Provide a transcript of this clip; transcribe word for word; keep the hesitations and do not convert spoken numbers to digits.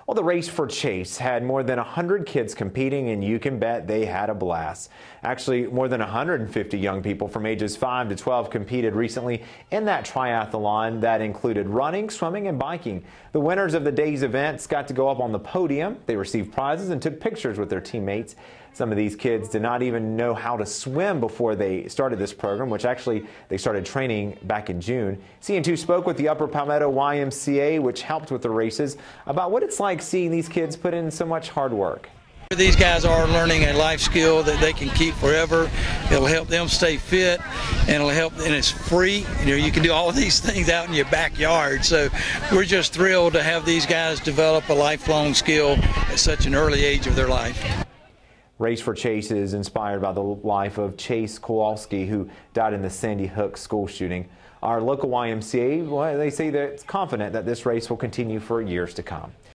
Well, the Race for Chase had more than one hundred kids competing, and you can bet they had a blast. Actually, more than one hundred fifty young people from ages five to twelve competed recently in that triathlon that included running, swimming, and biking. The winners of the day's events got to go up on the podium. They received prizes and took pictures with their teammates. Some of these kids did not even know how to swim before they started this program, which actually they started training back in June. C N two spoke with the Upper Palmetto Y M C A, which helped with the races, about what it's like seeing these kids put in so much hard work. These guys are learning a life skill that they can keep forever. It'll help them stay fit, and it'll help, and it's free. You know, you can do all of these things out in your backyard. So we're just thrilled to have these guys develop a lifelong skill at such an early age of their life. Race for Chase is inspired by the life of Chase Kowalski, who died in the Sandy Hook school shooting. Our local Y M C A, well, they say that it's confident that this race will continue for years to come.